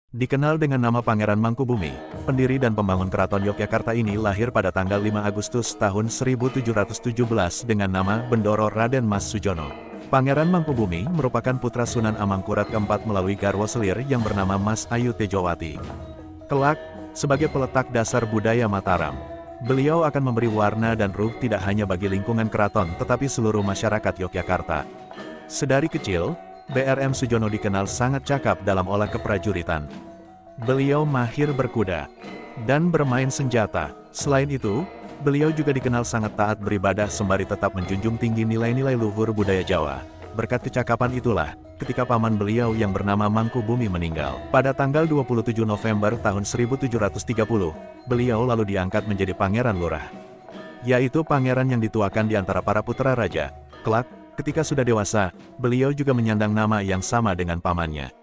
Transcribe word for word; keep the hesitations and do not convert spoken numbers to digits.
Dikenal dengan nama Pangeran Mangkubumi, pendiri dan pembangun Keraton Yogyakarta ini lahir pada tanggal lima Agustus tahun seribu tujuh ratus tujuh belas dengan nama Bendoro Raden Mas Sujono. Pangeran Mangkubumi merupakan putra Sunan Amangkurat keempat melalui garwa selir yang bernama Mas Ayu Tejowati. Kelak, sebagai peletak dasar budaya Mataram, beliau akan memberi warna dan ruh tidak hanya bagi lingkungan keraton tetapi seluruh masyarakat Yogyakarta. Sedari kecil, B R M Sujono dikenal sangat cakap dalam olah keprajuritan. Beliau mahir berkuda dan bermain senjata. Selain itu, beliau juga dikenal sangat taat beribadah sembari tetap menjunjung tinggi nilai-nilai luhur budaya Jawa. Berkat kecakapan itulah, ketika paman beliau yang bernama Mangkubumi meninggal, pada tanggal dua puluh tujuh November tahun seribu tujuh ratus tiga puluh, beliau lalu diangkat menjadi Pangeran Lurah, yaitu pangeran yang dituakan di antara para putra raja. Kelak, ketika sudah dewasa, beliau juga menyandang nama yang sama dengan pamannya.